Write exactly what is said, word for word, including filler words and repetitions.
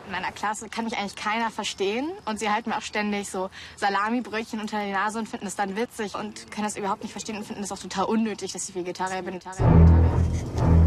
In meiner Klasse kann mich eigentlich keiner verstehen und sie halten mir auch ständig so Salamibrötchen unter die Nase und finden es dann witzig und können das überhaupt nicht verstehen und finden es auch total unnötig, dass ich Vegetarier bin. Vegetarier, Vegetarier.